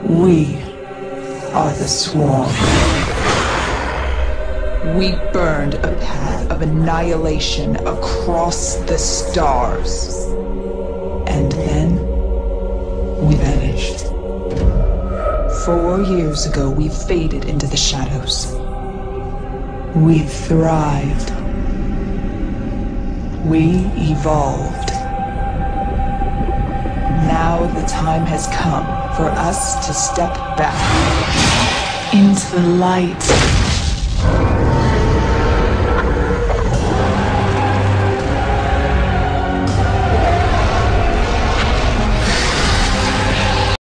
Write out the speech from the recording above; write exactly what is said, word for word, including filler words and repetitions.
We are the Swarm. We burned a path of annihilation across the stars. And then, we vanished. Four years ago, we faded into the shadows. We thrived. We evolved. Now the time has come for us to step back into the light.